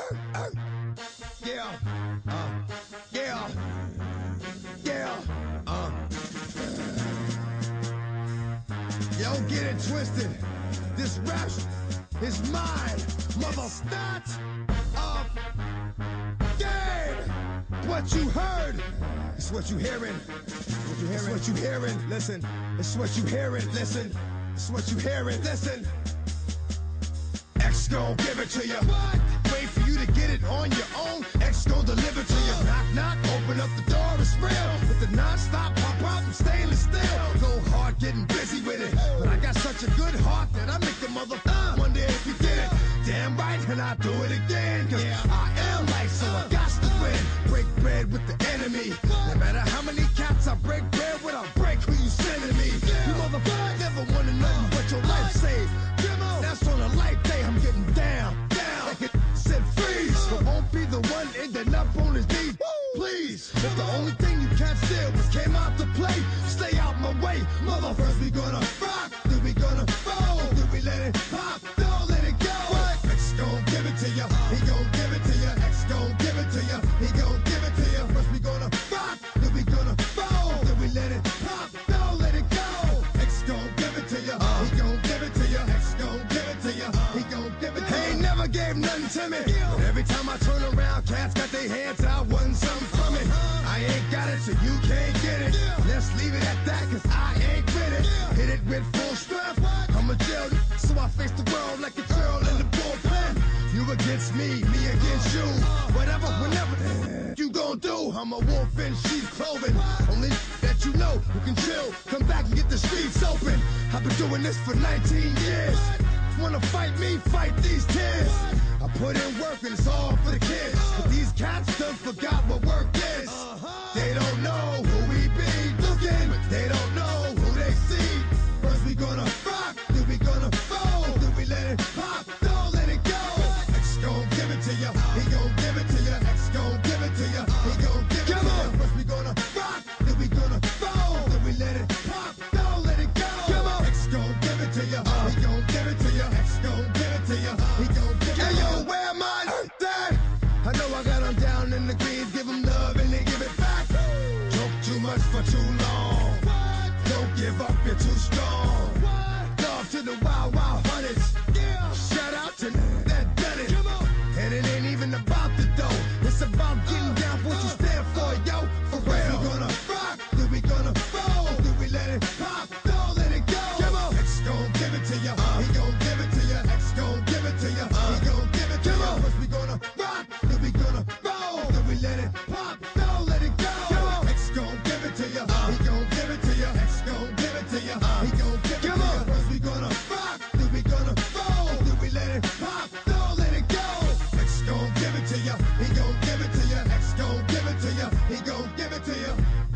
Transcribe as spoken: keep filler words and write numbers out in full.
Yeah, uh, yeah, yeah, uh. Yo, get it twisted. This rap is mine, mother snot of game. What you heard, it's what you hearing. What you hearing? It's what you hearing. Listen, it's what you hearing. Listen, it's what you hearing. Listen. X gon' give it to you. What? Wait for you to get it on your own. X gon' deliver to you. Knock, knock, open up the door, it's real. With the non-stop pop out from stainless steel. Go hard, getting busy with it. But I got such a good heart that I make the mother uh, wonder if you did it. Damn right, and I do it again. Cause yeah. I am life, so I got to win. Break bread with the enemy. No matter how many cats I break bread with, I break who you sending me. You motherfuckers never wanna know what your life saved. That's on a life day, I'm getting down, down. Like it said freeze, but won't be the one ending up on his knees. Please, if the only thing you can't steal was came out to play, stay out my way. Mother, first we gonna rock, then we gonna roll, then we let it pop, don't let it go. What? X gon' give it to ya, he gon' give it to ya. X gon' give it to ya, he gon' give it to ya. First we gonna rock, then we gonna roll, then we let it pop, don't let it go. X gon' give it to ya, he gon' give it to ya. X gon' give it to ya, he gon' give it to ya. He ain't never gave nothing to me. But every time I turn around, cats got their hands out, wanting something from it. I ain't got it, so you can't get it. Let's leave it at that, cause I ain't with it. Hit it with full strength. I'm a jail, so I face the world like a girl in the bullpen. You against me, me against you. Whatever, whenever you gon' do. I'm a wolf in sheep's clothing. Only that you know who can chill. Come back and get the streets open. I've been doing this for nineteen years. Wanna fight me, fight these tears. I put in work and it's all for the kids. But these cats done forgot what work is. They don't know who we be looking. They don't know who they see. First we gonna rock, then we gonna roll, then we let it pop, don't let it go. X gon' give it to ya, he gon' give it to ya. X gon' give it to ya, he gon' give it to ya. First we gonna rock, then we gonna roll, then we let it pop, don't let it go. X gon' give it to ya, he gon' give it to ya. X gon' give it to ya, he gon' give it to ya. Hey yo, where am I? Dad, I know I got them down in the greens, give them love and they give it back. Talk too much for too long. Don't give up, you're too strong. Love to the wild, wild hunters. Shout out to that done it. And it ain't even about the dough. It's about getting down for what you stand for, yo. For real. We gonna rock, then we gonna roll, then we let it pop, don't let it go. X gon' give it to ya, he gon' give it to ya. X gon' give it to ya, he gon' give it to ya. First we gonna rock, then we gonna roll, then we let it pop, don't let it go. X gon' give it to ya, he gon' give it to ya. X gon' give it to ya, he gon' give it to ya. First we gonna rock, then we gonna roll, then we let it pop, don't let it go. X gon' give it to ya, he gon' give it to ya. X gon' give it to ya, he gon' give it to ya.